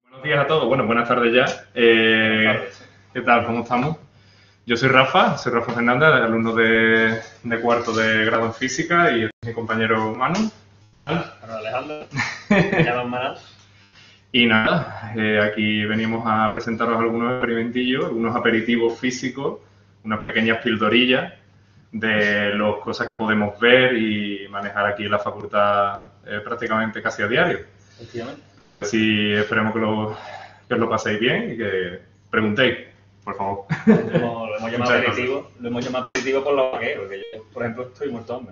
Buenos días a todos, bueno, buenas tardes ya. ¿Qué tal? ¿Cómo estamos? Yo soy Rafa Fernández, alumno de cuarto de grado en física, y este es mi compañero Manu. Bueno, Alejandro, me llaman Manal. Y nada, aquí venimos a presentaros algunos experimentillos, algunos aperitivos físicos, unas pequeñas pildorillas de las cosas que podemos ver y manejar aquí en la facultad prácticamente casi a diario. Efectivamente. Así esperemos que os lo paséis bien y que preguntéis, por favor. Lo hemos llamado aperitivo por los vaqueros, porque yo, por ejemplo, estoy muerto hambre.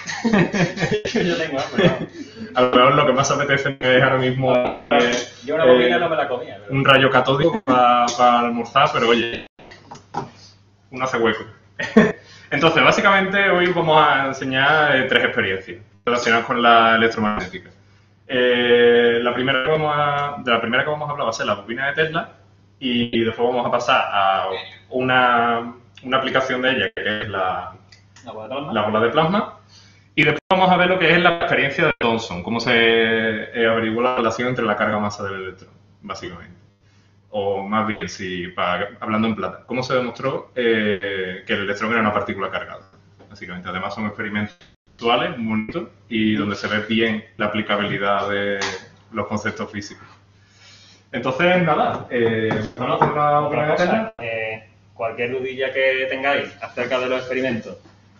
Yo tengo hambre, ¿no? A lo mejor lo que más apetece es ahora mismo yo una bobina no me la comía. Pero... un rayo catódico para almorzar, pero oye, uno hace hueco. Entonces, básicamente hoy vamos a enseñar tres experiencias relacionadas con la electromagnética. La primera que vamos a hablar va a ser la bobina de Tesla, y después vamos a pasar a una aplicación de ella, que es la bola de plasma, y después vamos a ver lo que es la experiencia de Thomson, cómo se averiguó la relación entre la carga-masa del electrón, básicamente. O más bien, hablando en plata, cómo se demostró que el electrón era una partícula cargada, básicamente. Además son experimentos actuales, muy bonitos, y donde se ve bien la aplicabilidad de los conceptos físicos. Entonces, nada, vamos a hacer una Otra cosa, cualquier dudilla que tengáis acerca de los experimentos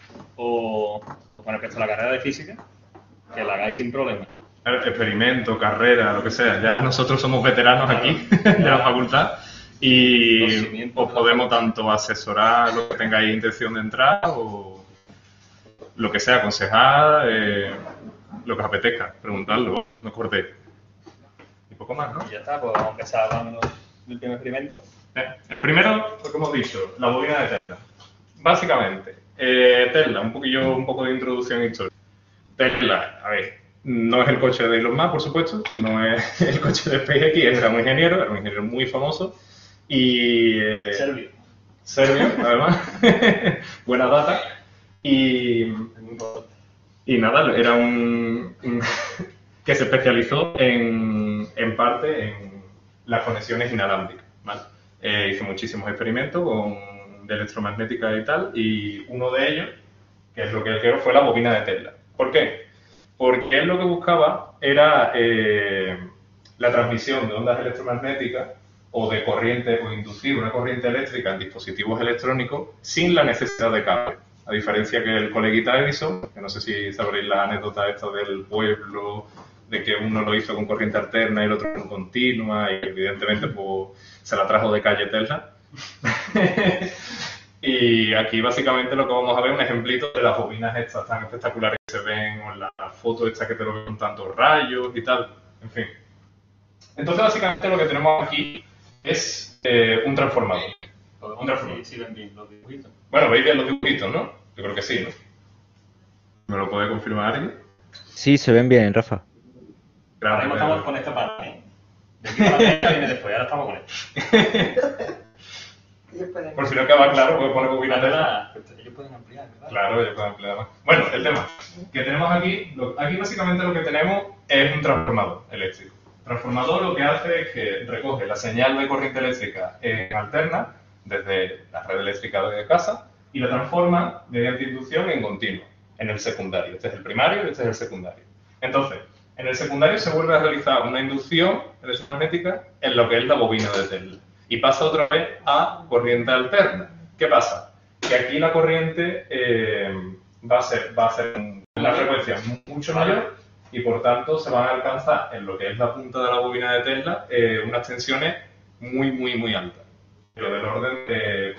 o con respecto a la carrera de física, que la hagáis sin problema. Experimento, carrera, lo que sea. Ya nosotros somos veteranos aquí de la facultad y os podemos tanto asesorar lo que tengáis intención de entrar o lo que sea, aconsejar, lo que os apetezca, preguntarlo, no cortéis. Y poco más, ¿no? Y ya está, pues vamos a empezar hablando del primer experimento. El primero, lo que hemos dicho, la bobina de Tesla. Básicamente, Tesla, un poco de introducción histórica. Tesla, a ver, no es el coche de Elon Musk, por supuesto, no es el coche de SpaceX, era un ingeniero muy famoso y... Serbio, además, buena data, y nada, era un que se especializó en parte en las conexiones inalámbricas, ¿vale? Hizo muchísimos experimentos de electromagnética y tal, y uno de ellos, que es lo que creo, fue la bobina de Tesla. ¿Por qué? Porque él lo que buscaba era la transmisión de ondas electromagnéticas o de corriente, o inducir una corriente eléctrica en dispositivos electrónicos sin la necesidad de cable. A diferencia que el coleguita Edison, que no sé si sabréis la anécdota esta del pueblo, de que uno lo hizo con corriente alterna y el otro con continua, y evidentemente pues, se la trajo de calle Tesla. Y aquí básicamente lo que vamos a ver es un ejemplito de las bobinas estas tan espectaculares que se ven, o en la foto esta que te lo ven con tantos rayos y tal, en fin. Entonces básicamente lo que tenemos aquí es un transformador. Sí, ven bien los dibujitos. Bueno, veis bien los dibujitos, ¿no? Yo creo que sí, ¿no? ¿Me lo puede confirmar alguien? Sí, se ven bien, Rafa. Gracias. Ahora mismo estamos con esta parte, ¿eh? De aquí para allá viene después, ahora estamos con esto. Por si no queda claro, puedo poner bobina de la... Ellos pueden ampliar, ¿verdad? Claro, ellos pueden ampliar más. Bueno, el tema que tenemos aquí, aquí básicamente lo que tenemos es un transformador eléctrico. El transformador lo que hace es que recoge la señal de corriente eléctrica alterna desde la red eléctrica de casa y la transforma mediante inducción en continuo, en el secundario. Este es el primario y este es el secundario. Entonces, en el secundario se vuelve a realizar una inducción electromagnética en lo que es la bobina de Tesla y pasa otra vez a corriente alterna. ¿Qué pasa? Que aquí la corriente va a ser una frecuencia mucho mayor y por tanto se van a alcanzar en lo que es la punta de la bobina de Tesla unas tensiones muy altas. Pero del orden de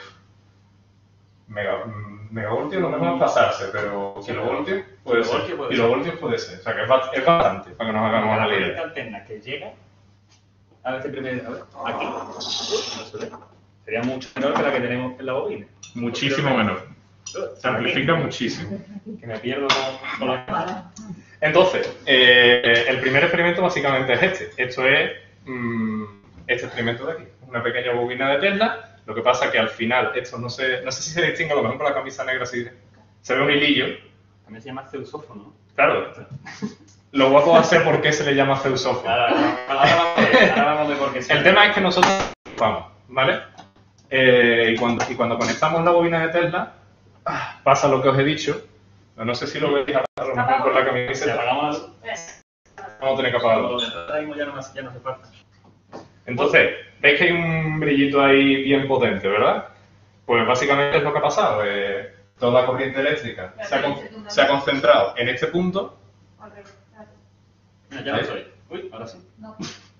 megavoltios, lo mejor es pasarse, pero kilovoltios puede ser. Kilovoltios puede ser. O sea que es bastante para que nos hagamos una La idea. corriente alterna que llega a ver, aquí, no se ve. Sería mucho menor que la que tenemos en la bobina. Muchísimo menor. Se amplifica muchísimo. Que me pierdo con la... Entonces, el primer experimento básicamente es este. Esto es este experimento de aquí. Una pequeña bobina de Tesla. Lo que pasa es que al final, esto no sé si se distingue, a lo mejor por la camisa negra sí se ve un hilillo. También se llama zeusófono. Claro. Lo guapo va a ser por qué se le llama zeusófono. Ahora vamos a ver por qué funciona. El tema es que nosotros vamos, ¿vale? Y cuando conectamos la bobina de Tesla, pasa lo que os he dicho. No sé si lo veis a lo mejor con la Si camiseta. apagamos la luz, Vamos a tener que apagarlo. ahora mismo ya no hace falta. Entonces, veis que hay un brillito ahí bien potente, ¿verdad? Pues básicamente es lo que ha pasado. Toda la corriente eléctrica se ha concentrado en este punto. Mira, ya no soy. Uy, ahora sí. No.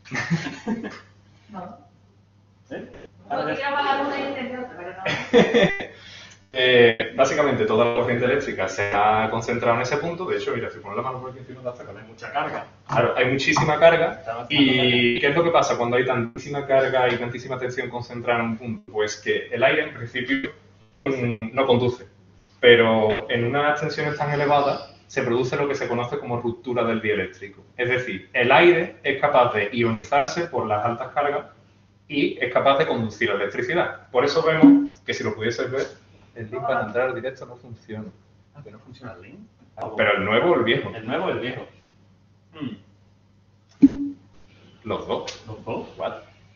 No. ¿Eh? No quiero apagar una y encender otra, pero no. Básicamente toda la corriente eléctrica se ha concentrado en ese punto. De hecho, mira, si pones la mano por aquí encima, Hay mucha carga. claro, hay muchísima carga. ¿Y qué es lo que pasa cuando hay tantísima carga y tantísima tensión concentrada en un punto? Pues que el aire en principio no conduce, pero en unas tensiones tan elevadas se produce lo que se conoce como ruptura del dieléctrico. Es decir, el aire es capaz de ionizarse por las altas cargas y es capaz de conducir electricidad. Por eso vemos que si lo pudieses ver, el link para entrar al directo no funciona. Ah, que no funciona el link. Pero el nuevo o el viejo. El nuevo o el viejo. Los dos. ¿Los dos? What?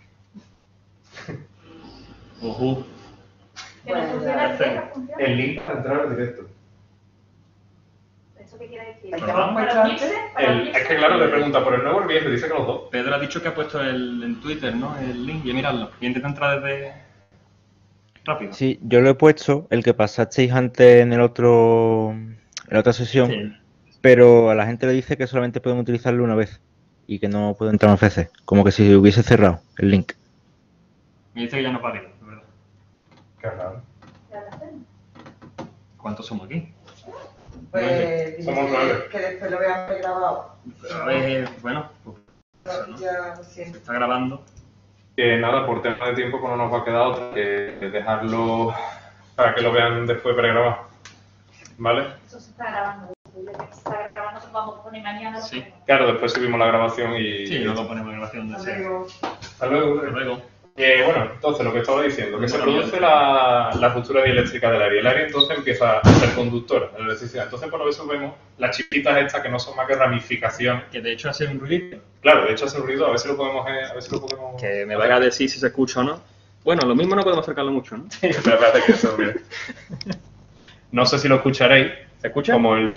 Ojo. Que no funciona el directo, funciona. El link para entrar al directo. ¿Eso qué quiere decir? ¿Pero ¿Para no? los mixes? ¿Para los Es mixes? que claro, le pregunta por el nuevo o el viejo y dice que los dos. Pedro ha dicho que ha puesto en Twitter, ¿no? El link y miradlo. Y intenta entrar desde... Rápido. Sí, yo lo he puesto, el que pasasteis antes en la otra sesión, Sí. pero a la gente le dice que solamente pueden utilizarlo una vez y que no pueden entrar más veces, como que si hubiese cerrado el link. Me dice que ya no para, es verdad. Qué raro. Ya lo hacemos. ¿Cuántos somos aquí? Pues dice Somos 9. que después lo vean grabado. A ver, bueno, pues Ya lo siento. se está grabando. Que nada, por tema de tiempo pues no nos va a quedar otra que dejarlo para que lo vean después pregrabado. ¿Vale? Eso se está grabando. Yo que se está grabando, se lo vamos a poner mañana. lo Sí. ponemos. Claro, después subimos la grabación y... Sí, luego ponemos en grabación de Nos serie. vemos. Hasta luego. Hasta luego. Bueno, entonces lo que estaba diciendo, que se Bueno, produce la ruptura dieléctrica del aire. El aire entonces empieza a ser conductor de la electricidad. Entonces por eso vemos las chispitas estas que no son más que ramificaciones. Que de hecho hace un ruido. Claro, de hecho hace un ruido, a ver si lo podemos... Que me vaya a decir si se escucha o no. Bueno, lo mismo no podemos acercarlo mucho, ¿no? Espérate que eso, mira. No sé si lo escucharéis. ¿Se escucha? Como el...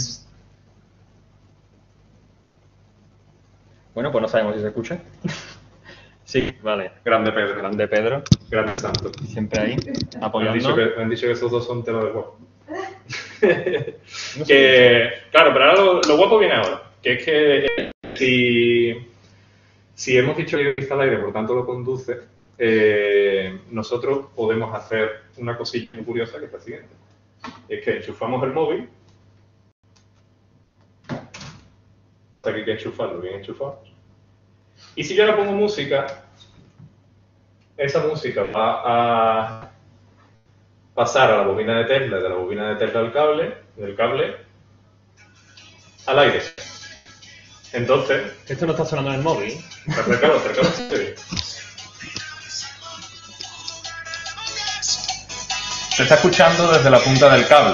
Bueno, pues no sabemos si se escucha. Sí, vale. Grande Pedro. Grande Pedro, Grande Santo. siempre ahí, Me han apoyando. me han dicho que esos dos son tela de guapo. No sé. Que, claro, pero ahora lo guapo viene ahora. Que es que si hemos dicho que está al aire, por tanto lo conduce, nosotros podemos hacer una cosilla muy curiosa que es la siguiente. Es que enchufamos el móvil. Hasta que hay que enchufarlo, bien enchufado. Y si yo le pongo música, esa música va a pasar a la bobina de Tesla, de la bobina de Tesla del cable, al aire. Entonces, Esto no está sonando en el móvil. acércalo, sí. Se está escuchando desde la punta del cable.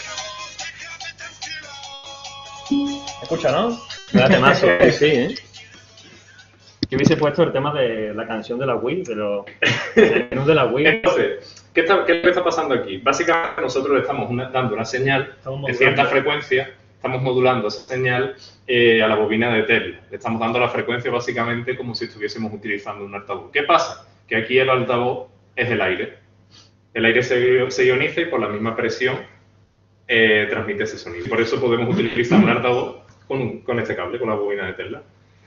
¿Escucha, no? Mira temazo, sí, ¿eh? Yo hubiese puesto el tema de la canción de la Wii, del menú de la Wii. Entonces, ¿qué es lo que está pasando aquí? Básicamente nosotros le estamos dando una señal Estamos de modulando. cierta frecuencia, estamos modulando esa señal a la bobina de Tesla. Le estamos dando la frecuencia básicamente como si estuviésemos utilizando un altavoz. ¿Qué pasa? Que aquí el altavoz es el aire. El aire se ioniza y por la misma presión transmite ese sonido. Por eso podemos utilizar un altavoz con este cable, con la bobina de Tesla.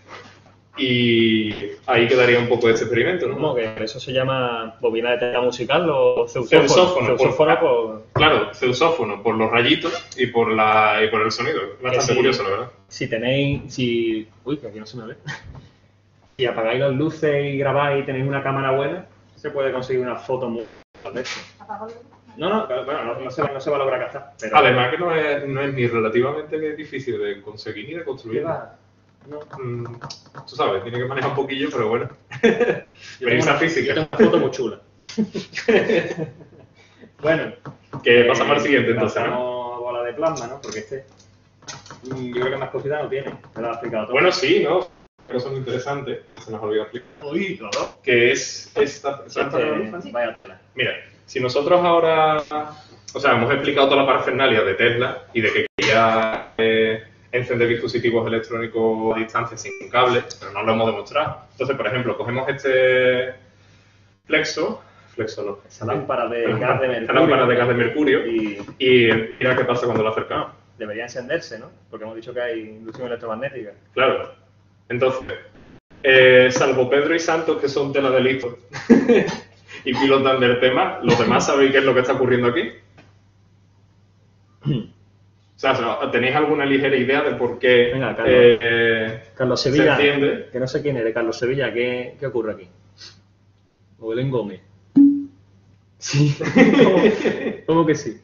Y ahí quedaría un poco de este experimento, ¿no? ¿Cómo que eso se llama bobina de tela musical o Zeusófono, zeusófono? Zeusófono por... Claro, zeusófono, por los rayitos y por el sonido. Bastante sí. curioso, la verdad. Si tenéis... Uy, que aquí no se me ve. Si apagáis las luces y grabáis y tenéis una cámara buena, se puede conseguir una foto muy de esto. Apágalo. No, bueno, no se va a lograr captar. Pero... Además que no es ni relativamente difícil de conseguir ni de construir. Lleva- No. Tú sabes, tiene que manejar un poquillo, pero bueno. Yo Premisa tengo física. una foto muy chula. Bueno. Que pasamos al siguiente entonces, ¿no? Pasamos a bola de plasma, ¿no? Porque yo creo que más cositas no tiene. Te lo he explicado todo. Bueno, sí, ¿no? cosa muy interesante, que se nos olvidó explicar, Uy, claro. que es esta... ¿sabes para qué? Vaya tela. Mira, si nosotros ahora, o sea, hemos explicado toda la parafernalia de Tesla y de que quería encender dispositivos electrónicos a distancia sin cable, pero no lo hemos demostrado. Entonces, por ejemplo, cogemos este flexo no, Esa lámpara de gas de mercurio. esta lámpara de gas de mercurio Y y mira qué pasa cuando lo acercamos. debería encenderse, ¿no? Porque hemos dicho que hay inducción electromagnética. Claro. Entonces, salvo Pedro y Santos, que son tela de listo y pilotan del tema, ¿los demás sabéis qué es lo que está ocurriendo aquí? O sea, ¿tenéis alguna ligera idea de por qué Venga, Carlos. Carlos se Sevilla, enciende? que no sé quién eres, Carlos Sevilla, ¿qué ocurre aquí? O Belén Gómez. Sí. ¿Cómo que sí?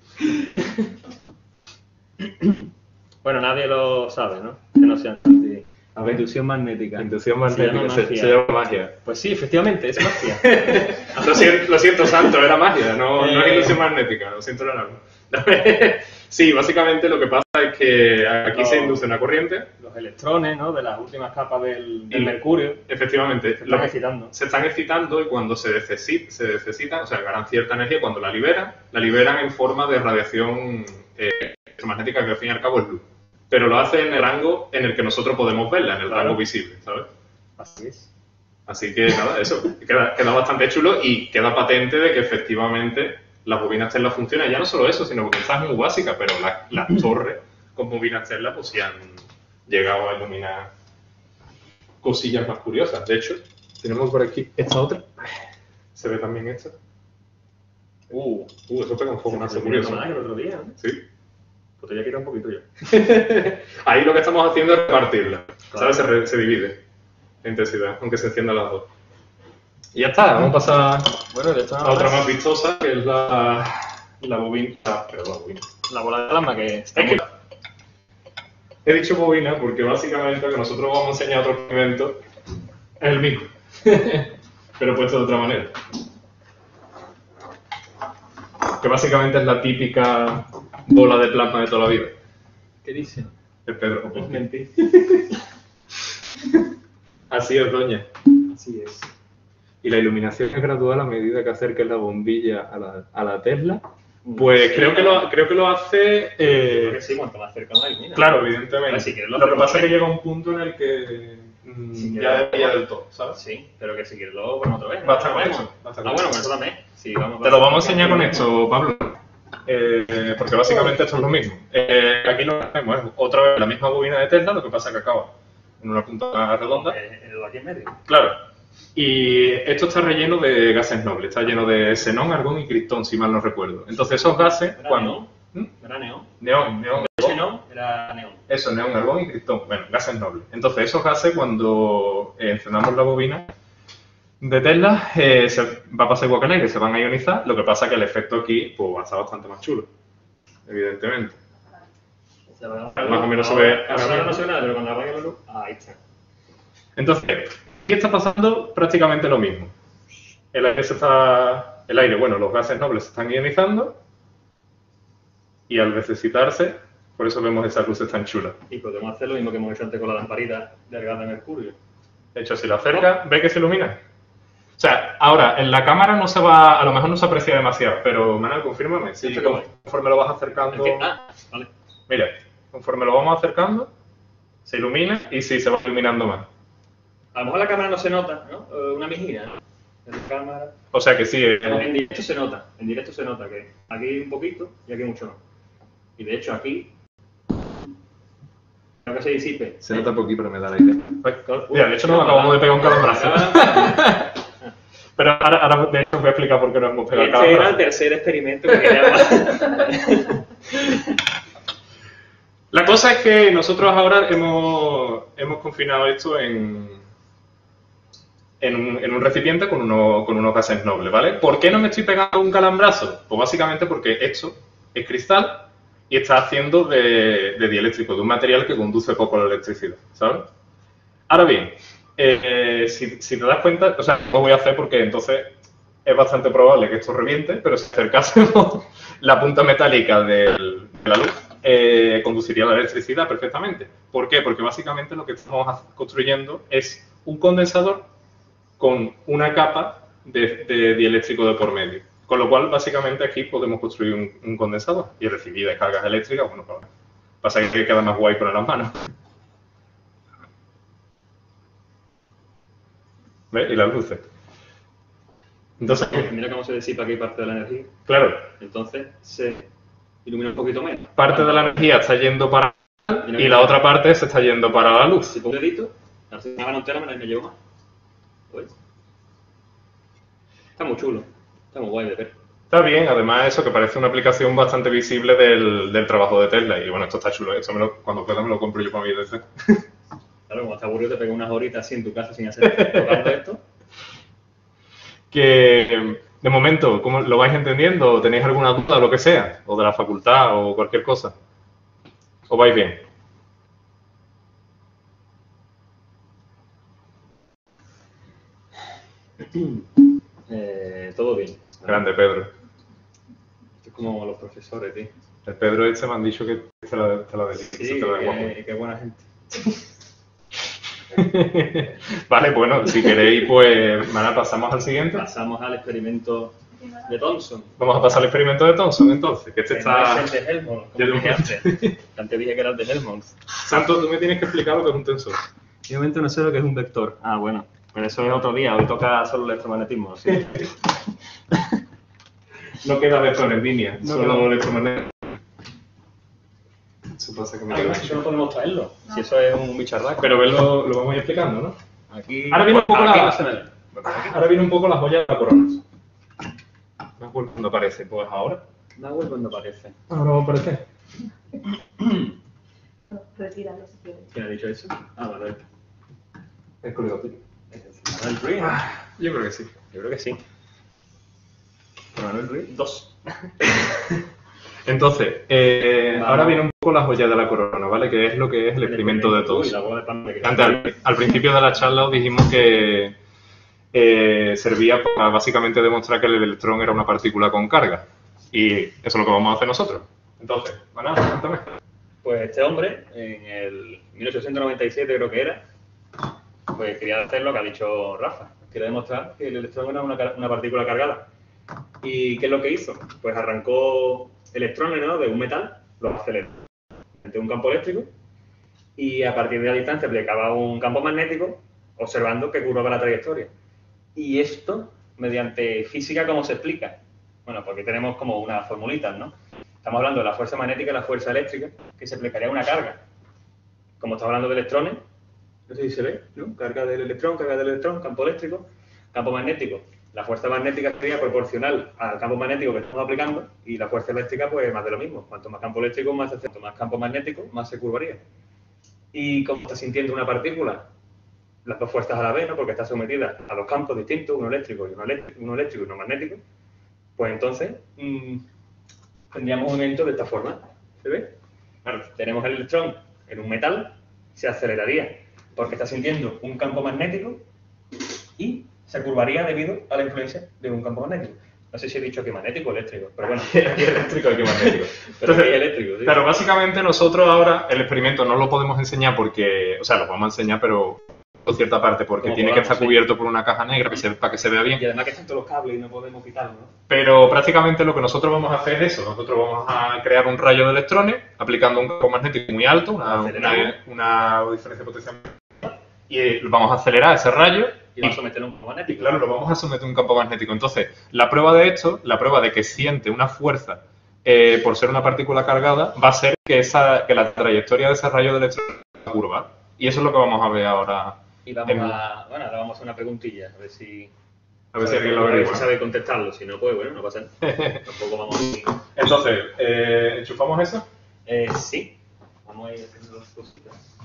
Bueno, nadie lo sabe, ¿no? Que no sea A ver. inducción magnética. Inducción Se llama magnética, magia. se llama magia. Pues sí, efectivamente, es magia. Lo siento, Santo, era magia, no es inducción magnética, lo siento, era algo. Sí, básicamente lo que pasa es que aquí se induce una corriente. Los electrones, ¿no? De las últimas capas del Y- mercurio Efectivamente, se están excitando. se están excitando y cuando se necesitan, o sea, ganan cierta energía, cuando la liberan en forma de radiación electromagnética, que al fin y al cabo es luz. Pero lo hace en el rango en el que nosotros podemos verla, en el Claro. rango visible, ¿sabes? Así es. Así que nada, eso, queda bastante chulo y queda patente de que efectivamente las bobinas Tesla funcionan. Ya no solo eso, sino que esta es muy básica, pero las torres con bobinas Tesla pues sí han llegado a iluminar cosillas más curiosas. De hecho, tenemos por aquí esta otra. Se ve también esta. Eso pega un fuego más curioso. Más que el otro día, ¿no? Sí. Pues te voy a quitar un poquito yo. Ahí lo que estamos haciendo es repartirla. Claro. ¿Sabes? Se divide la intensidad, aunque se enciendan las dos. Y ya está, vamos a pasar Bueno, de esto a otra más vistosa, que es la bobina. Perdón, la bobina. la bola de plasma que está Es que he dicho bobina porque básicamente lo que nosotros vamos a enseñar otro experimento es el mismo, pero puesto de otra manera. Que básicamente es la típica bola de plasma de toda la vida. ¿Qué dice? El Pedro. Es mentira. Así es, doña. Así es. Y la iluminación es gradual a medida que acerques la bombilla a la Tesla. Pues creo que lo hace... Creo que sí, cuanto más cerca más ilumina. Claro, evidentemente. Vale, si quieres lo lo que hacemos pasa es que bien. llega un punto en el que Si ya quieres- debería del todo, ¿sabes? Sí, pero que si quieres lo ponemos otra vez. Basta ¿no? con Lo vemos. eso, basta Ah, con bueno, eso. pues eso también. Sí, vamos, Te lo vamos a enseñar con esto, Pablo. Porque básicamente esto es lo mismo. Aquí lo hacemos, es otra vez la misma bobina de Tesla, lo que pasa es que acaba en una punta redonda. Aquí en medio. Claro. Y esto está relleno de gases nobles, está lleno de xenón, argón y criptón, si mal no recuerdo. Entonces esos gases, ¿Era cuando... Era neón. Neón, Ese no, era neón. Eso, neón, argón y criptón. Bueno, gases nobles. Entonces, esos gases, cuando encendamos la bobina de Tesla, se va a pasar igual que en aire, se van a ionizar. Lo que pasa es que el efecto aquí pues, va a estar bastante más chulo, evidentemente. Más o menos se ve ahora Ahora no mismo. se ve nada, pero cuando apague la luz, ahí está. Entonces, aquí está pasando prácticamente lo mismo. El aire, bueno, los gases nobles se están ionizando y al necesitarse, por eso vemos esas luces tan chulas. Y podemos hacer lo mismo que hemos hecho antes con la lamparita del gas de mercurio. De hecho, si lo acerca, ve que se ilumina. O sea, ahora, en la cámara no se va, a lo mejor no se aprecia demasiado, pero Manuel, confírmame, si Sí, ¿cómo? conforme lo vas acercando, Vale. mira, conforme lo vamos acercando, se ilumina y sí, se va iluminando más. A lo mejor la cámara no se nota, ¿no? Una mijina, ¿no? En la cámara. O sea que sí, En directo se nota que aquí un poquito y aquí mucho más. Y de hecho aquí, creo que se disipe. se nota poquito, pero me da la idea. Mira, de hecho nos acabamos de pegar un calambrazo. Pero ahora de hecho os voy a explicar por qué nos hemos pegado el Este era el calambrazo. tercer experimento que quería La cosa es que nosotros ahora hemos confinado esto en un recipiente con unos gases nobles, ¿vale? ¿Por qué no me estoy pegando un calambrazo? Pues básicamente porque esto es cristal y está haciendo de dieléctrico, de un material que conduce poco la electricidad, ¿sabes? Ahora bien, si te das cuenta, o sea, lo voy a hacer porque entonces es bastante probable que esto reviente, pero si acercásemos la punta metálica de la luz, conduciría la electricidad perfectamente. ¿Por qué? Porque básicamente lo que estamos construyendo es un condensador con una capa de dieléctrico de por medio. Con lo cual, básicamente aquí podemos construir un condensador y recibir descargas eléctricas. Bueno, pasa que queda más guay con las manos. ¿Ves? Y las luces. Entonces, Mira cómo se disipa aquí parte de la energía. claro, Entonces se ilumina un poquito menos. parte de la energía está yendo para y la otra parte se está yendo para la luz. Si pongo un dedito, así me van un teléfono y me llevo más. ¿Pues? Está muy chulo. Está muy guay de ver. Está bien, además eso que parece una aplicación bastante visible del trabajo de Tesla. Y bueno, esto está chulo, esto cuando pueda me lo compro yo para mi DC. Claro, como está aburrido te pegas unas horitas así en tu casa sin hacer tocando esto. Que de momento, ¿cómo lo vais entendiendo? ¿O tenéis alguna duda o lo que sea? ¿O de la facultad o cualquier cosa? ¿O vais bien? Todo bien. Grande Pedro. Esto es como los profesores, tío. El Pedro este me han dicho que te la dedica. Sí, qué buena gente. Vale, bueno, si queréis, pues nada, pasamos al siguiente. Pasamos al experimento de Thomson. Vamos a pasar al experimento de Thomson, entonces, que este Que no está... es el de Helmholtz, Ya como lo- dije antes. Antes dije que era el de Helmholtz. Santo, tú me tienes que explicar lo que es un tensor. De momento no sé lo que es un vector. Ah, bueno. Pero eso es otro día. Hoy toca solo el electromagnetismo. ¿Sí? No queda vector en línea, No solo queda. electromagnético. Eso pasa que me queda. Eso no podemos traerlo. Si eso es un bicharraco. Pero verlo, lo vamos a ir explicando, ¿no? Aquí, Ahora viene un poco aquí la- no se ve. Ahora viene un poco la joya de la corona. Me acuerdo cuando aparece, pues ahora. Da igual cuando aparece. Ahora va a aparecer. Retíralo si quieres. ¿Quién ha dicho eso? Ah, Manuel. Es curioso. Manuel Ruiz. Yo creo que sí. Yo creo que sí. Manuel Ruiz, 2. Entonces, ahora viene un poco la joya de la corona, ¿vale? Que es lo que es el experimento de Uy, Thomson. la bola de pan me queda. Antes, al principio de la charla os dijimos que servía para básicamente demostrar que el electrón era una partícula con carga. Y eso es lo que vamos a hacer nosotros. Entonces, bueno, cuéntame. Pues este hombre, en el 1897 creo que era, pues quería hacer lo que ha dicho Rafa. Quería demostrar que el electrón era una partícula cargada. ¿Y qué es lo que hizo? Pues arrancó electrones, ¿no?, de un metal, los aceleró de un campo eléctrico y a partir de la distancia aplicaba un campo magnético observando que curvaba la trayectoria. Y esto, mediante física, ¿cómo se explica? Bueno, porque tenemos como unas formulitas, ¿no? Estamos hablando de la fuerza magnética y la fuerza eléctrica, que se explicaría una carga. Como estamos hablando de electrones, no sé si se ve, ¿no? Carga del electrón, campo eléctrico, campo magnético. La fuerza magnética sería proporcional al campo magnético que estamos aplicando y la fuerza eléctrica, pues más de lo mismo. Cuanto más campo eléctrico, más se hace, cuanto más campo magnético, más se curvaría. ¿Y cómo está sintiendo una partícula? Las dos fuerzas a la vez, ¿no? Porque está sometida a dos campos distintos, uno eléctrico y uno magnético. Pues entonces tendríamos un evento de esta forma. ¿Se ve? Claro, tenemos el electrón en un metal, se aceleraría porque está sintiendo un campo magnético y se curvaría debido a la influencia de un campo magnético. No sé si he dicho que magnético o eléctrico, pero bueno, aquí eléctrico y que magnético. Pero aquí eléctrico, ¿sí? Claro, básicamente nosotros ahora el experimento no lo podemos enseñar porque, o sea, lo podemos enseñar, pero por cierta parte, porque Como tiene que podamos, estar sí. cubierto por una caja negra para que se vea bien. Y además que están todos los cables y no podemos quitarlos, ¿no? Pero prácticamente lo que nosotros vamos a hacer es eso. Nosotros vamos a crear un rayo de electrones aplicando un campo magnético muy alto, una diferencia potencial, y vamos a acelerar ese rayo Y vamos a someter un campo y magnético. claro, lo vamos a someter a un campo magnético. Entonces, la prueba de esto, la prueba de que siente una fuerza por ser una partícula cargada, va a ser que la trayectoria de ese rayo de electrones es una curva. Y eso es lo que vamos a ver ahora. Y vamos a, bueno, ahora vamos a hacer una preguntilla, a ver si alguien lo a ver averigua. si sabe contestarlo. Si no, pues bueno, no pasa nada. Tampoco vamos a ir. Entonces, ¿enchufamos eso? Sí. Vamos a ir haciendo las cositas.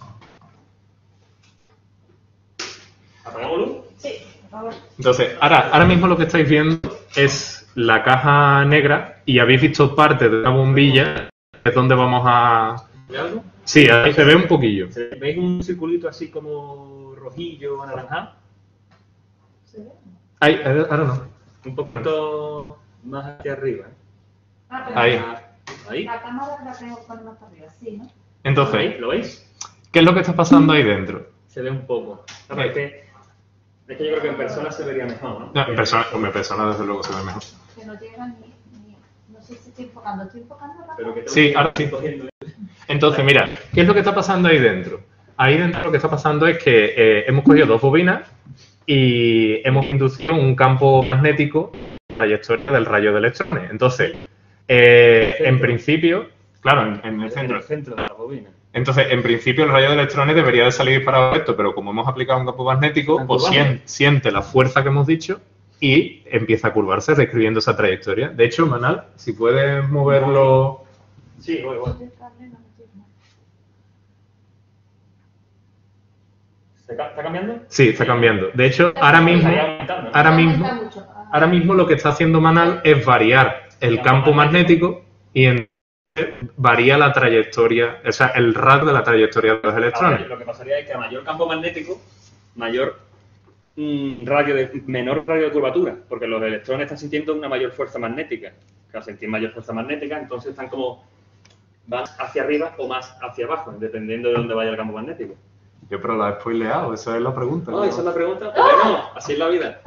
¿Apagamos luz? Sí, por favor. Entonces, ahora mismo lo que estáis viendo es la caja negra y habéis visto parte de una bombilla, que es donde vamos a... ¿Ve algo? Sí, ahí se ve un poquillo. ¿Veis un circulito así como rojillo, anaranjado? ¿Se ve? Ahí, ahora no. Un poquito más hacia arriba. Ah, pero Ahí. Ahí. La cámara la tengo que poner más para arriba, sí, ¿no? Entonces, ¿Ahí? ¿Lo veis? ¿qué es lo que está pasando ahí dentro? Se ve un poco. Claro, es que yo creo que en persona se vería mejor, ¿no? No, en persona desde luego se ve mejor. Que no llega ni... No sé si estoy enfocando la Pero que Sí, ahora sí. cogiendo. Entonces, mira, ¿qué es lo que está pasando ahí dentro? Ahí dentro lo que está pasando es que hemos cogido dos bobinas y hemos inducido un campo magnético en la trayectoria del rayo de electrones. Entonces, en principio, claro, en el En centro. el centro de la bobina. Entonces, en principio, el rayo de electrones debería de salir disparado recto, pero como hemos aplicado un campo magnético, pues siente la fuerza que hemos dicho y empieza a curvarse, describiendo esa trayectoria. De hecho, Manal, si puedes moverlo... Sí, voy. ¿Está cambiando? Sí, está cambiando. De hecho, ahora mismo lo que está haciendo Manal es variar el campo magnético y varía la trayectoria, o sea, el radio de la trayectoria de los electrones. Ahora, lo que pasaría es que a mayor campo magnético, mayor menor radio de curvatura, porque los electrones están sintiendo una mayor fuerza magnética. Al sentir mayor fuerza magnética, entonces están como más hacia arriba o más hacia abajo, dependiendo de dónde vaya el campo magnético. Yo, pero la he spoileado, esa es la pregunta. No, esa es la pregunta. Bueno, así es la vida.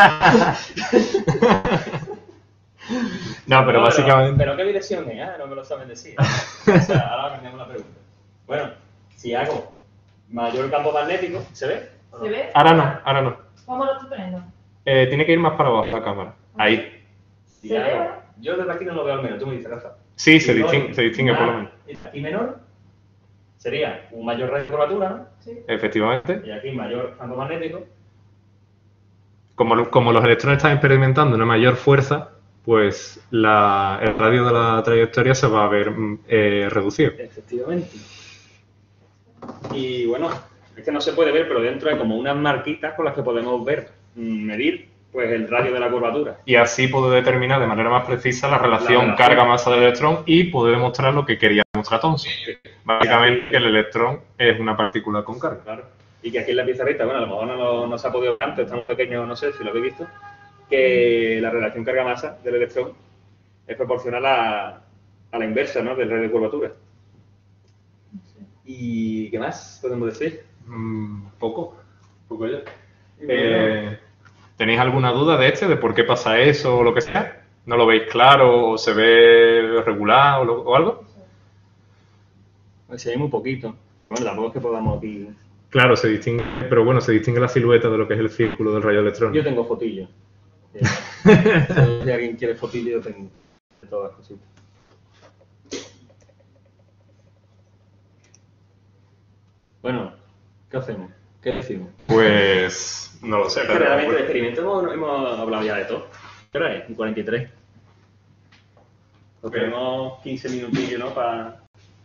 No, pero básicamente... ¿Pero qué dirección es? No me lo saben decir. O sea, ahora cambiamos la pregunta. Bueno, si hago mayor campo magnético, ¿se ve? ¿Se ve? Ahora no. ¿Cómo lo estoy poniendo? Tiene que ir más para abajo la cámara. Ahí. Si ¿Se ve? hago, yo desde aquí no lo veo al menos, tú me dices, Rafa. Sí, Si se doy distingue por lo más menos. Y menor, sería un mayor radio de curvatura, ¿no? Sí. Efectivamente. Y aquí mayor campo magnético. Como los electrones están experimentando una mayor fuerza, pues el radio de la trayectoria se va a ver reducido. Efectivamente. Y bueno, es que no se puede ver, pero dentro hay como unas marquitas con las que podemos ver, medir, pues el radio de la curvatura. Y así puedo determinar de manera más precisa la relación relación. carga-masa del electrón y poder demostrar lo que quería demostrar Thomson. Básicamente que el electrón es una partícula con carga. Claro. Y que aquí en la pizarrita, bueno, a lo mejor no se ha podido ver antes, está muy pequeño, no sé si lo habéis visto, que la relación carga-masa del electrón es proporcional a la inversa, ¿no?, del radio de curvatura. ¿Y qué más podemos decir? Poco ya. ¿Tenéis alguna duda de de por qué pasa eso o lo que sea? ¿No lo veis claro o se ve regular o algo? Pues se ve muy poquito. Bueno, tampoco es que podamos aquí... Claro, se distingue, pero bueno, se distingue la silueta de lo que es el círculo del rayo electrónico. Yo tengo fotillo. Si alguien quiere fotillo, yo tengo de todas las cositas. Bueno, ¿qué hacemos? ¿Qué decimos? Pues no lo sé. Es que realmente de experimento hemos hablado ya de todo. ¿Qué hora es? 43. Pues tenemos 15 minutillos, ¿no? Para...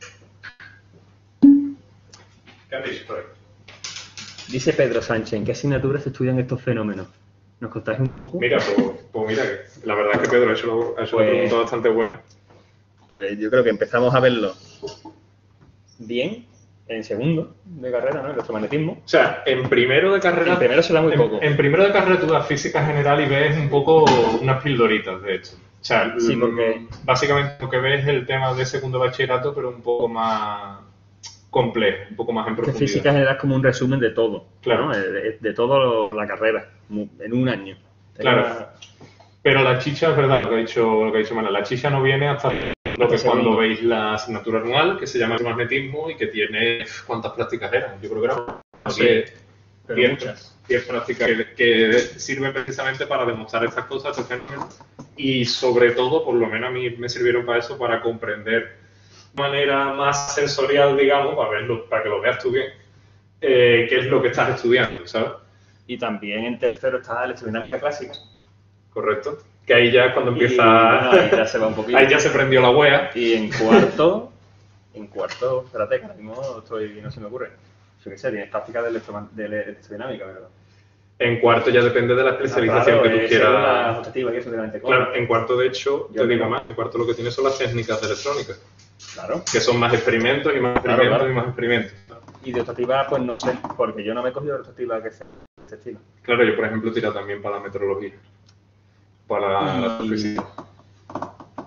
¿Qué has dicho por ahí? Dice Pedro Sánchez, ¿en qué asignaturas se estudian estos fenómenos? ¿Nos contáis un poco? Mira, pues mira, la verdad es que Pedro ha hecho una pregunta bastante buena. Yo creo que empezamos a verlo bien en segundo de carrera, ¿no? El electromagnetismo. O sea, en primero de carrera... En primero se da muy poco. En primero de carrera tú das física general y ves un poco unas pildoritas, de hecho. O sea, Sí, porque... básicamente lo que ves es el tema de segundo bachillerato, pero un poco más complejo, un poco más en Que profundidad. física general es como un resumen de todo, Claro. ¿no? De toda la carrera, en un año. Claro. Pero la chicha, es verdad, lo que ha dicho Manuel, la chicha no viene hasta lo que cuando veis la asignatura anual, que se llama magnetismo y que tiene, ¿cuántas prácticas eran? Yo creo que eran Pero 10 muchas. 10 prácticas que sirven precisamente para demostrar estas cosas, estos fenómenos, y sobre todo, por lo menos a mí me sirvieron para eso, para comprender de manera más sensorial, digamos, para que lo veas tú bien, qué es lo que estás estudiando, ¿sabes? Y también en tercero está la electrodinámica clásica. Correcto. Que ahí ya es cuando empieza... Y, bueno, ahí ya se va un poquito. Ahí ya se prendió la wea. Y en cuarto, espérate, que ahora mismo no se me ocurre. Yo qué sé, tienes táctica de electrodinámica, ¿verdad? En cuarto ya depende de la especialización que tú La quieras. objetiva y eso realmente Claro, en cuarto de hecho, Yo te digo digo. más, en cuarto lo que tienes son las técnicas de electrónica, Claro. que son más experimentos y más experimentos Claro. y más experimentos. Y de optativa, pues no sé, porque yo no me he cogido de optativa que sea de este estilo. Claro, yo por ejemplo tiro también para la meteorología, para la física.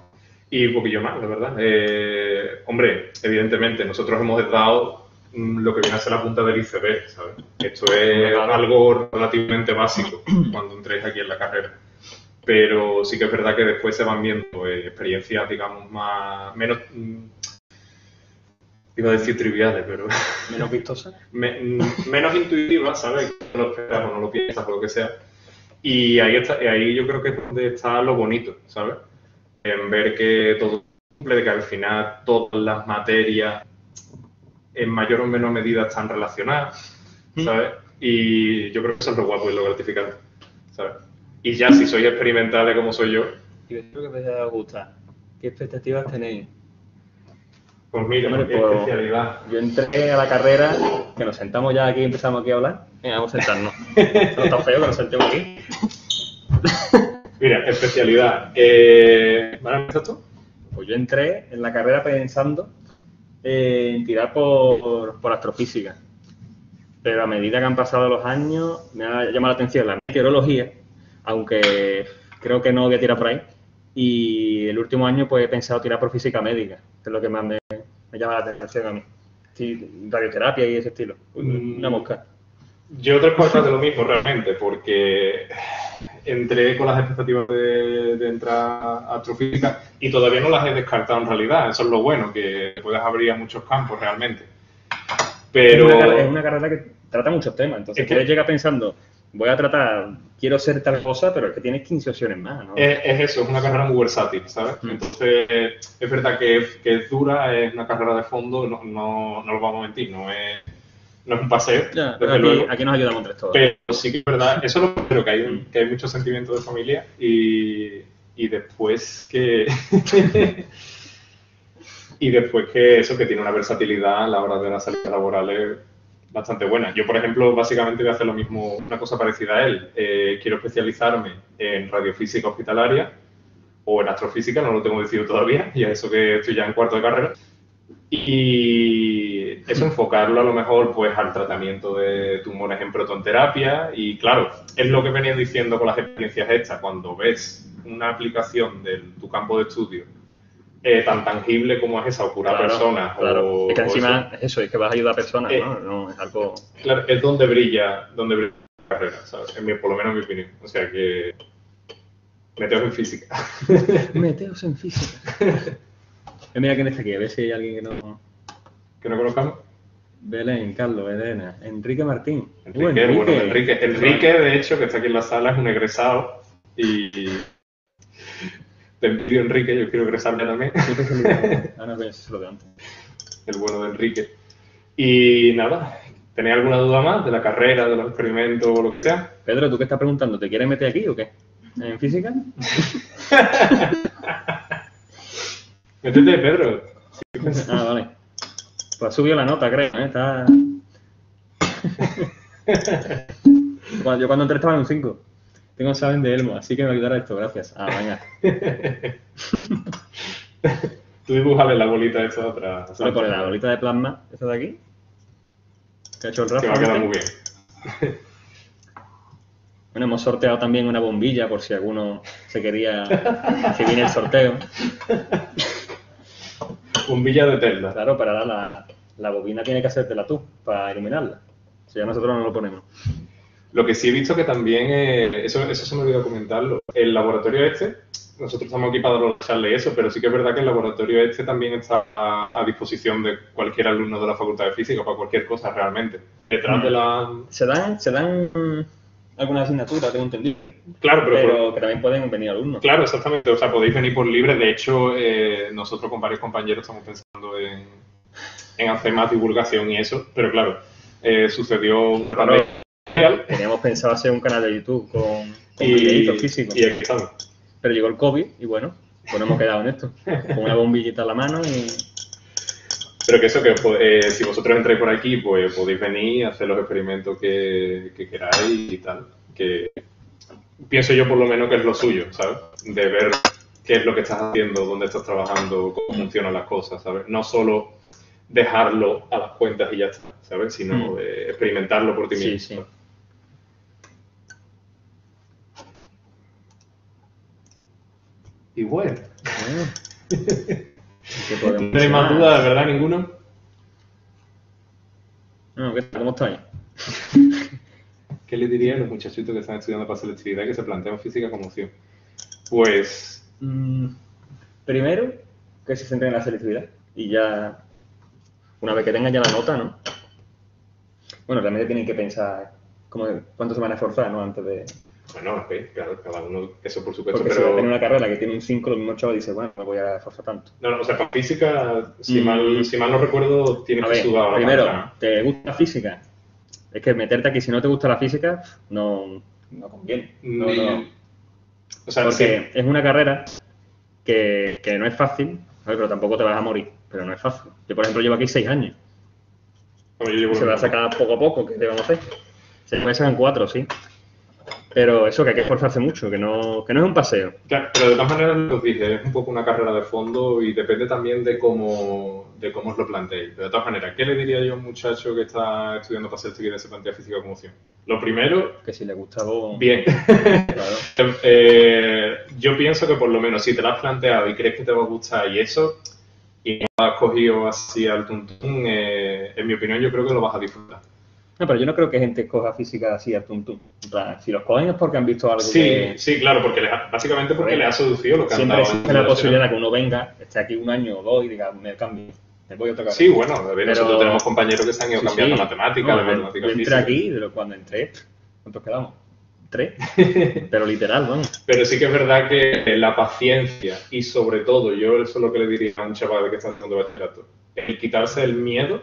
Y un poquillo más, la verdad. Hombre, evidentemente, nosotros hemos dado lo que viene a ser la punta del iceberg, ¿sabes? Esto es algo relativamente básico cuando entréis aquí en la carrera. Pero sí que es verdad que después se van viendo experiencias, digamos, menos, iba a decir triviales, pero Menos vistosas. menos intuitivas, ¿sabes? No lo esperas o no lo piensas o lo que sea. Y ahí yo creo que es donde está lo bonito, ¿sabes? En ver que todo cumple, de que al final todas las materias en mayor o menor medida están relacionadas, ¿sabes? Y yo creo que eso es lo guapo y lo gratificante, ¿sabes? Y ya si sois experimentales como soy yo, Y espero que os gusta. ¿Qué expectativas tenéis? pues mira, Hombre, qué pues, especialidad. yo entré a la carrera, que nos sentamos ya aquí y empezamos aquí a hablar. Venga, vamos a sentarnos. No está feo que nos sentemos aquí. Mira, especialidad. ¿Van a empezar tú? Pues yo entré en la carrera pensando en tirar por astrofísica. Pero a medida que han pasado los años, me ha llamado la atención la meteorología, aunque creo que no voy a tirar por ahí. Y el último año pues he pensado tirar por física médica, que es lo que más me llama la atención a mí. Sí, radioterapia y ese estilo. Una mosca. Yo 3/4 de lo mismo realmente, porque entré con las expectativas de entrar a astrofísica y todavía no las he descartado en realidad. Eso es lo bueno, que puedes abrir a muchos campos realmente. Pero Es una carrera que trata muchos temas, entonces Es que- puedes llegar pensando, voy a tratar, quiero ser tal cosa, pero es que tienes 15 opciones más, ¿no? es eso, es una carrera muy versátil, ¿sabes? Entonces, es verdad que es dura, es una carrera de fondo, no lo vamos a mentir, no es un paseo, Ya, desde pero luego. aquí nos ayudamos entre todos. Pero sí que es verdad, eso es lo primero, que hay mucho sentimiento de familia y después que... y después que eso, que tiene una versatilidad a la hora de las salidas laborales bastante buena. Yo, por ejemplo, básicamente voy a hacer lo mismo, una cosa parecida a él. Quiero especializarme en radiofísica hospitalaria o en astrofísica, no lo tengo decidido todavía, y a eso que estoy ya en cuarto de carrera. Y eso, enfocarlo a lo mejor pues al tratamiento de tumores en protonterapia. Y claro, es lo que venía diciendo con las experiencias estas, cuando ves una aplicación de tu campo de estudio tan tangible como es esa, o curar personas. Claro. Es que encima eso. es eso, es que vas a ayudar a personas, ¿no? No es algo... Claro, es donde brilla la carrera, ¿sabes? Por lo menos en mi opinión. O sea que meteos en física. Meteos en física. Mira quién está aquí, a ver si hay alguien que no... ¿Que no conozcamos? Belén, Carlos, Elena, Enrique Martín. Enrique, el bueno de Enrique. Enrique, de hecho, que está aquí en la sala, es un egresado y... Te envío Enrique, yo quiero egresarme también. Ah, no, es lo de antes. El bueno de Enrique. Y nada, ¿tenéis alguna duda más de la carrera, de los experimentos o lo que sea? Pedro, ¿tú qué estás preguntando? ¿Te quieres meter aquí o qué? ¿En física? Métete, Pedro. Ah, vale. Pues ha subido la nota, creo, ¿eh? Está... Yo cuando entré estaba en un 5. Tengo examen de Elmo, así que me ayudará esto, gracias. Ah, venga. Tú dibújale la bolita esa otra. Tú le pones la bolita de plasma, esa de aquí, que ha hecho el Rafa. Que va a quedar muy bien. Bueno, hemos sorteado también una bombilla por si alguno se quería que viene el sorteo. Bombilla de Tesla. Claro, para la bobina tiene que hacértela tú, para iluminarla. Si ya nosotros no lo ponemos. Lo que sí he visto que también, eso se me olvidó comentarlo, el laboratorio nosotros estamos aquí para darle eso, pero sí que es verdad que el laboratorio también está a disposición de cualquier alumno de la Facultad de Física para cualquier cosa realmente. Detrás de la... Se dan algunas asignaturas, tengo entendido. Claro, pero que también pueden venir alumnos. Claro, exactamente. O sea, podéis venir por libre. De hecho, nosotros con varios compañeros estamos pensando en hacer más divulgación y eso, pero claro, sucedió un Claro, teníamos pensado hacer un canal de YouTube con videitos físicos. Y aquí estamos. Pero llegó el COVID y bueno, pues nos hemos quedado en esto. Con una bombillita en la mano y... Pero que eso, que si vosotros entráis por aquí, pues podéis venir a hacer los experimentos que queráis y tal. Que pienso yo por lo menos que es lo suyo, ¿sabes? De ver qué es lo que estás haciendo, dónde estás trabajando, cómo funcionan las cosas, ¿sabes? No solo dejarlo a las cuentas y ya está, ¿sabes? Sino experimentarlo por ti mismo. Sí, sí. Y bueno, ¿Qué podemos ¿No hay más decir? dudas, verdad? ¿Ninguno? No, ¿qué tal? ¿Cómo estáis? ¿Qué le diría a los muchachitos que están estudiando para selectividad y que se plantean física como opción? Pues, Primero, que se centren en la selectividad. Y ya, una vez que tengan ya la nota, ¿no? Bueno, realmente tienen que pensar cuánto se van a esforzar, ¿no? Antes de... bueno, ok, claro, cada uno, eso por supuesto, Porque si va a pero... tener una carrera que tiene un 5, los mismos chavos dicen, bueno, no voy a esforzar tanto. No, no, o sea, para física, si mal no recuerdo, tienes A que ver, sudar la primero, panza, ¿no? ¿te gusta la física? Es que meterte aquí, si no te gusta la física, no conviene. No. O sea, Porque es una carrera que no es fácil, ¿sabes? Pero tampoco te vas a morir, pero no es fácil. Yo, por ejemplo, llevo aquí 6 años. como yo llevo Se va a sacar poco a poco, ¿qué te vamos a hacer? Se puede sacar en 4, sí. Pero eso, que hay que esforzarse mucho, que no es un paseo. Claro, pero de todas maneras lo que os dije, es un poco una carrera de fondo y depende también de cómo os lo planteéis. Pero de todas maneras, ¿qué le diría yo a un muchacho que está estudiando para ser y que se plantea física como opción? Lo primero, Que si le gusta vos... bien. Claro. Yo pienso que por lo menos si te lo has planteado y crees que te va a gustar y eso, y no lo has cogido así al tuntún, en mi opinión yo creo que lo vas a disfrutar. No, pero yo no creo que gente escoja física así al tuntum. En plan, si los cogen es porque han visto algo Sí, que... sí, claro, porque básicamente porque le ha seducido lo que han Siempre dado existe en la la posibilidad de serie. que uno venga, esté aquí un año o dos y diga, me cambio, me voy a otra carrera. Sí, bueno, a ver, Pero- nosotros tenemos compañeros que se han ido Sí, cambiando sí. matemáticas, No, de matemáticas yo entré física. aquí, pero cuando entré, ¿cuántos quedamos? 3. Pero literal, vamos. Pero sí que es verdad que la paciencia y sobre todo, yo eso es lo que le diría a un chaval que está haciendo bachillerato, el quitarse el miedo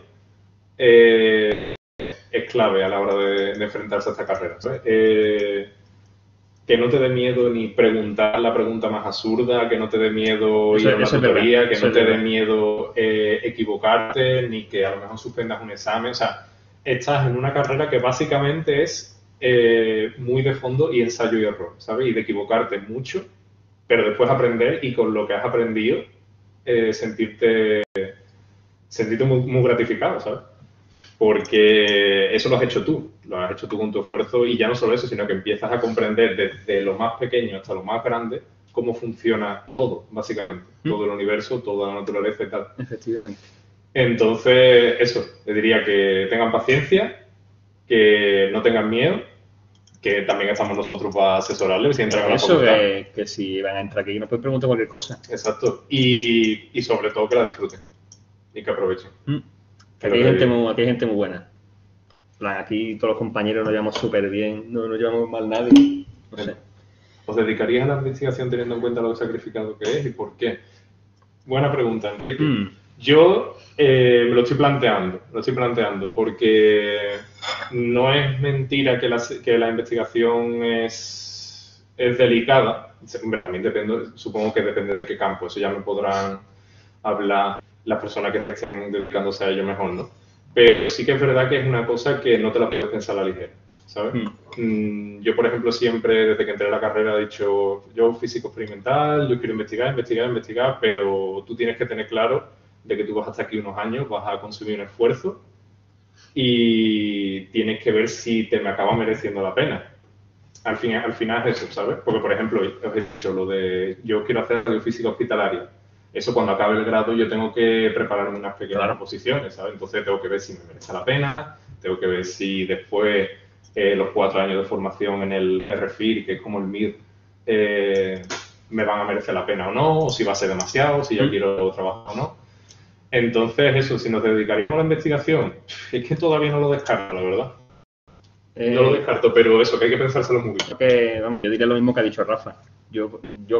es clave a la hora de enfrentarse a esta carrera, ¿sabes? Que no te dé miedo ni preguntar la pregunta más absurda, que no te dé miedo Eso- ir a una eso es tutoría, verdad, que eso no es te dé verdad. miedo equivocarte, ni que a lo mejor suspendas un examen. O sea, estás en una carrera que básicamente es muy de fondo y ensayo y error, ¿sabes? Y de equivocarte mucho, pero después aprender y con lo que has aprendido sentirte muy, muy gratificado, ¿sabes? Porque eso lo has hecho tú con tu esfuerzo y ya no solo eso, sino que empiezas a comprender desde lo más pequeño hasta lo más grande cómo funciona todo, básicamente, todo el universo, toda la naturaleza y tal. Efectivamente. Entonces, eso, le diría que tengan paciencia, que no tengan miedo, que también estamos nosotros para asesorarles si entran a la Eso facultad. que si van a entrar aquí nos pueden preguntar cualquier cosa. Exacto. Y sobre todo que la disfruten y que aprovechen. Aquí hay gente muy buena. En plan, aquí todos los compañeros nos llevamos súper bien, no nos llevamos mal nadie. No sé. ¿Os dedicaríais a la investigación teniendo en cuenta lo sacrificado que es y por qué? Buena pregunta, Enrique. Yo me lo estoy planteando, porque no es mentira que la investigación es delicada. También depende, supongo que depende de qué campo, eso ya me podrán hablar las personas que estén dedicándose a ello mejor, ¿no? Pero sí que es verdad que es una cosa que no te la puedes pensar a la ligera, ¿sabes? Yo, por ejemplo, siempre, desde que entré a la carrera, he dicho, yo físico experimental, yo quiero investigar, pero tú tienes que tener claro de que tú vas hasta aquí unos años, vas a consumir un esfuerzo y tienes que ver si te me acaba mereciendo la pena. Al final es eso, ¿sabes? Porque, por ejemplo, os he dicho lo de yo quiero hacer radiofísica hospitalaria. Eso cuando acabe el grado yo tengo que prepararme unas pequeñas posiciones, ¿sabes? Entonces tengo que ver si me merece la pena, tengo que ver si después los 4 años de formación en el RFIR, que es como el MIR, me van a merecer la pena o no, o si va a ser demasiado, si ya quiero trabajar o no. Entonces eso, si nos dedicaríamos a la investigación, es que todavía no lo descarto, la verdad. No lo descarto, pero eso, que hay que pensárselo muy bien. Yo diría lo mismo que ha dicho Rafa. Yo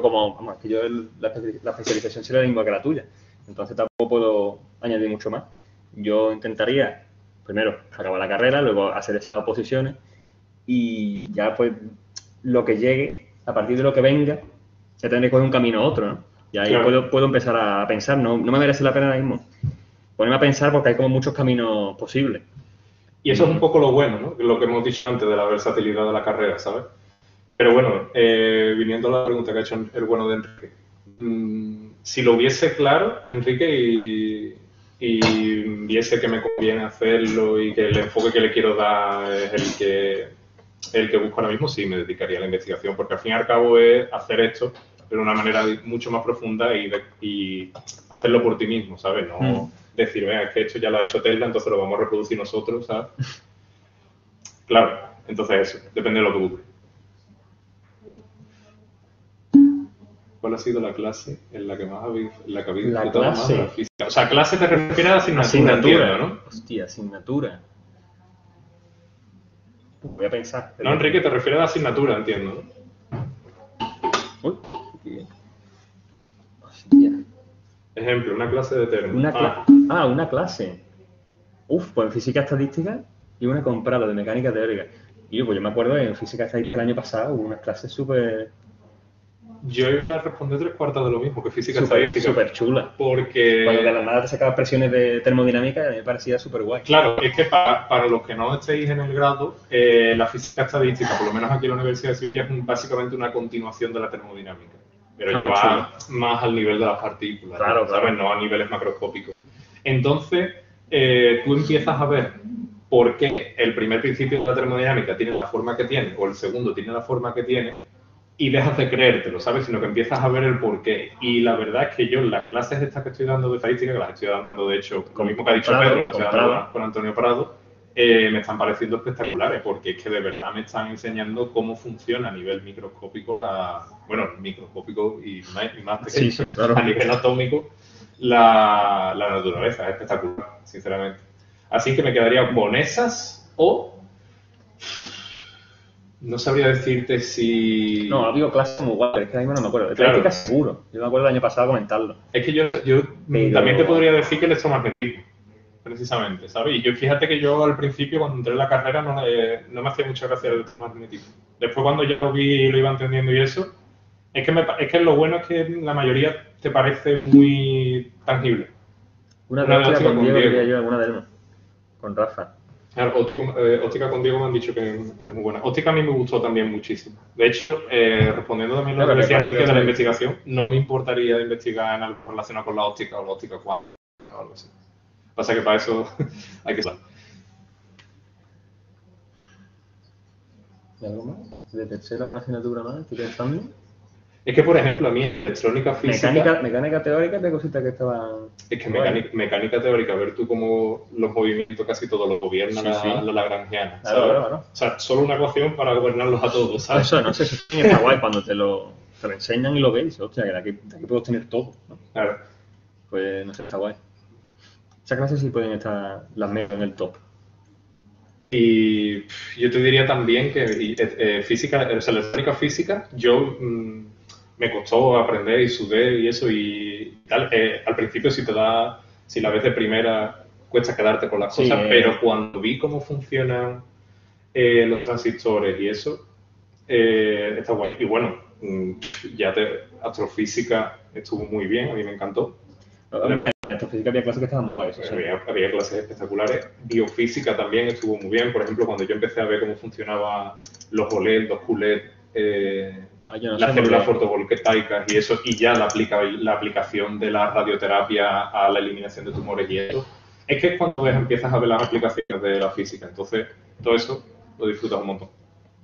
la especialización sería la misma que la tuya. Entonces tampoco puedo añadir mucho más. Yo intentaría, primero, acabar la carrera, luego hacer esas oposiciones y ya pues lo que llegue, a partir de lo que venga, ya tendré que coger un camino a otro, ¿no? Y ahí Claro. puedo empezar a pensar, no me merece la pena ahora mismo. Ponerme a pensar porque hay como muchos caminos posibles. Y eso es un poco lo bueno, ¿no? Lo que hemos dicho antes de la versatilidad de la carrera, ¿sabes? Pero bueno, viniendo a la pregunta que ha hecho el bueno de Enrique. Si lo hubiese claro, Enrique, y viese que me conviene hacerlo y que el enfoque que le quiero dar es el que busco ahora mismo, sí me dedicaría a la investigación, porque al fin y al cabo es hacer esto pero de una manera mucho más profunda y hacerlo por ti mismo, ¿sabes? No decir, venga, es que esto ya lo ha hecho Tesla, entonces lo vamos a reproducir nosotros, ¿sabes? Claro, entonces eso, depende de lo que busques. ¿Cuál ha sido la clase en la que habéis disfrutado más de la física? O sea, clase te refieres a asignatura, entiendo, ¿no? Hostia, asignatura. Voy a pensar. No, Enrique, te refieres a asignatura, entiendo, ¿no? Uy, qué bien. Hostia. Ejemplo, una clase de termo. Una clase. Uf, pues en física estadística y una comprada de mecánica teórica. Y pues yo me acuerdo en física estadística el año pasado hubo unas clases súper... Yo iba a responder 3/4 de lo mismo que física estadística. Súper chula. Porque... Cuando de la nada te sacabas presiones de termodinámica, me parecía súper guay. Claro, es que para los que no estéis en el grado, la física estadística, por lo menos aquí en la Universidad de Sevilla, es básicamente una continuación de la termodinámica. Pero va más al nivel de las partículas, claro, ¿sabes? No a niveles macroscópicos. Entonces, tú empiezas a ver por qué el primer principio de la termodinámica tiene la forma que tiene, o el segundo tiene la forma que tiene, y dejas de creértelo, ¿sabes? Sino que empiezas a ver el porqué. Y la verdad es que yo en las clases estas que estoy dando de estadística, que las estoy dando, de hecho, lo mismo que ha dicho Pedro, o sea, con Antonio Prado, me están pareciendo espectaculares, porque es que de verdad me están enseñando cómo funciona a nivel microscópico, microscópico y más pequeño, sí, claro. A nivel atómico, la naturaleza. Es espectacular, sinceramente. Así que me quedaría con esas o... No sabría decirte si... No, ha habido clases muy guapas, es que ahora mismo no me acuerdo. De Claro. práctica seguro. Yo me acuerdo el año pasado comentarlo. Es que yo también te podría decir que electromagnetismo, precisamente, ¿sabes? Y yo fíjate que yo al principio, cuando entré en la carrera, no me hacía mucha gracia el electromagnetismo. Después, cuando ya lo vi y lo iba entendiendo y eso, es que lo bueno es que la mayoría te parece muy tangible. Una de óptica óptica con con Diego, Diego. diría yo, alguna de ellos. Con Rafa. Claro, óptica con Diego me han dicho que es muy buena. Óptica a mí me gustó también muchísimo. De hecho, respondiendo también a lo que decía de la investigación, no me importaría investigar en algo relacionado con la óptica o la óptica cuántica o algo así. Pasa que para eso hay que saber. ¿Y algo más? ¿De tercera asignatura más? Estoy pensando. Es que, por ejemplo, a mí electrónica física... Mecánica teórica, ¿qué cositas que estaban...? Es que mecánica teórica, ver tú cómo los movimientos casi todos los gobierna la lagrangiana, ¿sabes? Claro. O sea, solo una ecuación para gobernarlos a todos, ¿sabes? Eso, no sé, eso también está guay cuando te lo enseñan y lo ves y dices, hostia, que de aquí puedo tener todo, ¿no? Claro. Pues, no sé, está guay. Esas clases sí pueden estar las mega en el top. Y yo te diría también que física, o sea, electrónica física, yo... me costó aprender y sudé y eso y tal. Al principio si la ves de primera cuesta quedarte con las cosas, pero cuando vi cómo funcionan los transistores y eso, está guay. Y bueno, astrofísica estuvo muy bien, a mí me encantó. En astrofísica había clases que estaban guays. Había clases espectaculares. Biofísica también estuvo muy bien. Por ejemplo, cuando yo empecé a ver cómo funcionaban los OLED, los QLED, las células fotovoltaicas y eso, y ya la aplicación de la radioterapia a la eliminación de tumores y eso, es que es cuando empiezas a ver las aplicaciones de la física. Entonces, todo eso lo disfrutas un montón.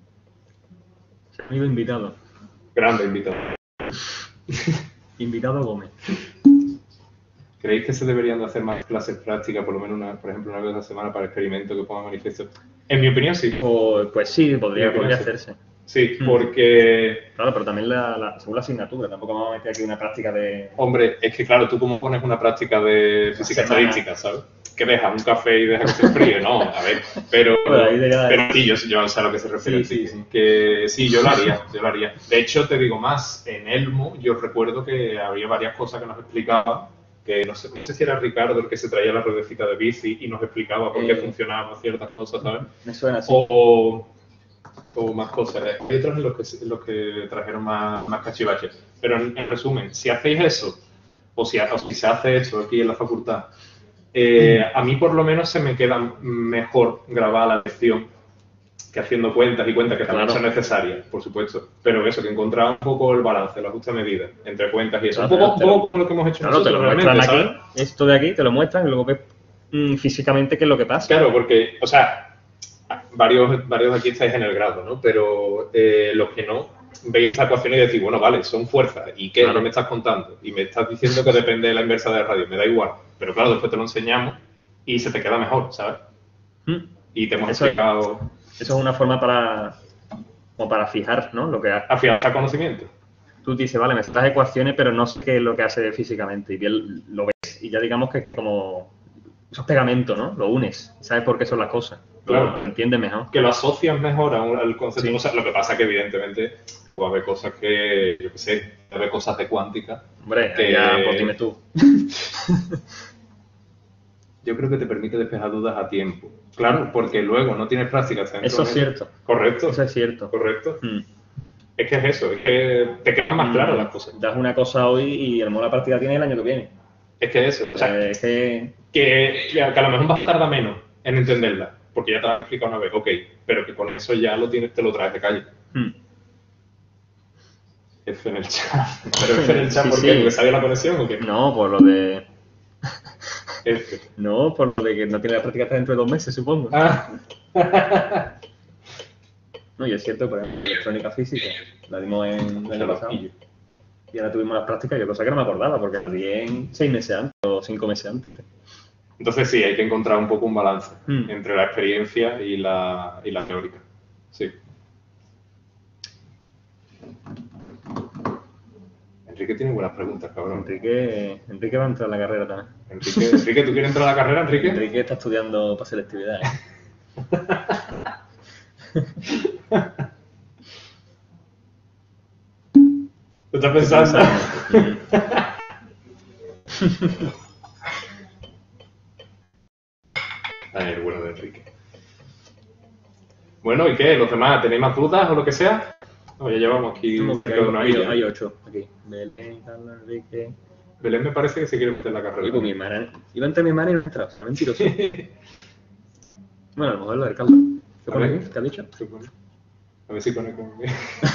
Amigo invitado. Grande invitado. Invitado Gómez. ¿Creéis que se deberían de hacer más clases prácticas, por lo menos por ejemplo, una vez a la semana para experimentos que pongan manifiesto? En mi opinión, sí. Pues sí, podría hacerse. Sí, porque... Claro, pero también según la asignatura, tampoco vamos a meter aquí una práctica de... Hombre, es que claro, tú cómo pones una práctica de física estadística, ¿sabes? Que dejas un café y dejas que se fríe, no, a ver, pero sí, yo sé a lo que se refiere. Sí. Que sí, yo lo haría. De hecho, te digo más, en Elmo yo recuerdo que había varias cosas que nos explicaba, que no sé si era Ricardo el que se traía la ruedecita de bici y nos explicaba por qué funcionaban ciertas cosas, ¿sabes? Me suena así. O más cosas. Hay otros en los que trajeron más cachivaches. Pero en resumen, si hacéis eso, o si se hace eso aquí en la facultad, a mí por lo menos se me queda mejor grabada la lección que haciendo cuentas y cuentas que también son necesarias, por supuesto. Pero eso, que encontrar un poco el balance, la justa medida entre cuentas y eso. Un poco como lo que hemos hecho nosotros. Te lo muestran aquí, esto de aquí, te lo muestran y luego ves físicamente qué es lo que pasa. Claro, porque, o sea, varios de aquí estáis en el grado, ¿no? Pero los que no, veis la ecuación y decís, bueno, vale, son fuerzas. ¿Y qué? Claro. ¿Qué me estás contando? Y me estás diciendo que depende de la inversa de radio. Me da igual. Pero claro, después te lo enseñamos y se te queda mejor, ¿sabes? Y te hemos Eso- explicado Eso es una forma como para fijar, ¿no? Lo que hace. afianzar conocimiento. Tú dices, vale, me sacas ecuaciones, pero no sé qué es lo que hace físicamente. Y bien lo ves y ya digamos que es como... Eso es pegamento, ¿no? Lo unes. Sabes por qué son las cosas. Claro. Lo entiendes mejor. Que lo asocias mejor al concepto. Sí. O sea, lo que pasa que evidentemente va a haber cosas que, yo qué sé, va a haber cosas de cuántica. Hombre, Que- ya, pues dime tú. Yo creo que te permite despejar dudas a tiempo. Claro, porque luego no tienes práctica. hasta dentro Eso es de meses. cierto. Correcto. Eso es cierto. Correcto. Mm. Es que es eso, es que te quedan más claras las cosas. Das una cosa hoy y a lo mejor la partida tiene el año que viene. Es que es eso. O sea, Es que... que a lo mejor vas a tardar menos en entenderla, porque ya te lo he explicado una vez, ok, pero que con eso ya lo tienes, te lo traes de calle. F en el chat. Pero F en el chat, Sí, ¿por sí. qué? ¿Porque sale la conexión o qué? No, por lo de... F. No, por lo de que no tiene la práctica hasta dentro de 2 meses, supongo. Ah. No, y es cierto, por ejemplo, electrónica física, la dimos en el año pasado. pillo. Y ahora tuvimos las prácticas, yo cosa que no me acordaba, porque la di en 6 meses antes o 5 meses antes. Entonces sí, hay que encontrar un poco un balance Mm. entre la experiencia y la teórica. Sí. Enrique tiene buenas preguntas, cabrón. Enrique va a entrar a la carrera también. Enrique, ¿tú quieres entrar a la carrera, Enrique? Enrique está estudiando para selectividad, ¿eh? ¿Tú estás pensando? Ay, el bueno de Enrique. Bueno, ¿y qué? ¿Los demás tenéis más dudas o lo que sea? No, ya llevamos aquí cerca de una hora. Hay 8 aquí. Belén, Carlos, Enrique... Belén me parece que se quiere meter en la carrera. Oye, pues mi hermana... Iba entre mi hermana y no entraba. Mentiroso. Bueno, a lo mejor lo del Carlos. ¿Qué A pone ver. aquí? ¿Qué ha dicho? Se pone. A ver si pone como que...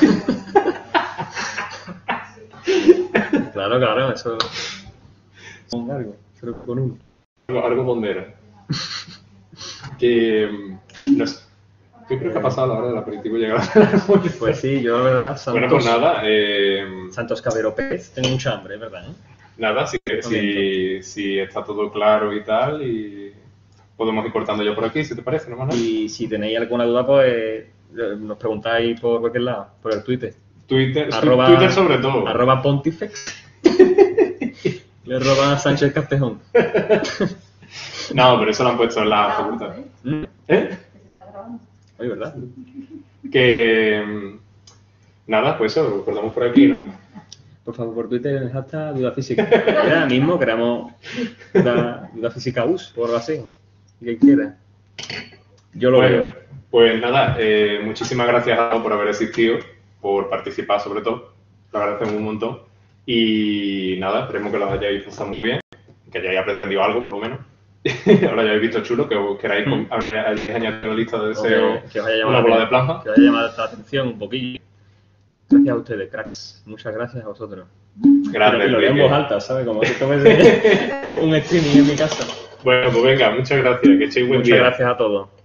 Claro, claro, eso... Un largo, 0,1. algo pondera. Que... no sé. Yo creo que ha pasado la hora del aperitivo y llegar a la Pues sí, yo, la verdad, Santos, Bueno, pues nada, Santos Cabero Pérez, tengo mucha hambre, es verdad, ¿eh? nada, si está todo claro y tal, y podemos ir cortando ya por aquí, si te parece, ¿no, Manuel? Y si tenéis alguna duda, pues nos preguntáis por cualquier lado, por el Twitter. Twitter, Arroba- Twitter sobre todo. @Pontifex. Le roba Sánchez Castejón. No, pero eso lo han puesto en la facultad. ¿Eh? Oye, ¿verdad? Que nada, pues eso, lo recordamos por aquí, ¿no? Por favor, por Twitter, el hashtag Duda Física. Ahora mismo creamos Duda Física US o algo así. Quien quiera. Yo lo Bueno, veo. pues nada, muchísimas gracias a todos por haber asistido, por participar sobre todo, lo agradecemos un montón. Y nada, esperemos que lo hayáis pasado muy bien, que hayáis aprendido algo, por lo menos. Ahora ya habéis visto chulo, que os queráis añadir a la lista de deseos Que os haya una bola de plasma. Que os haya llamado la atención un poquillo. Gracias a ustedes, cracks. Muchas gracias a vosotros. Grande, Y lo leo en Enrique. voz alta, ¿sabes? Como si esto fuese un streaming en mi casa. Bueno, pues venga, muchas gracias, que echéis buen Muchas día. gracias a todos.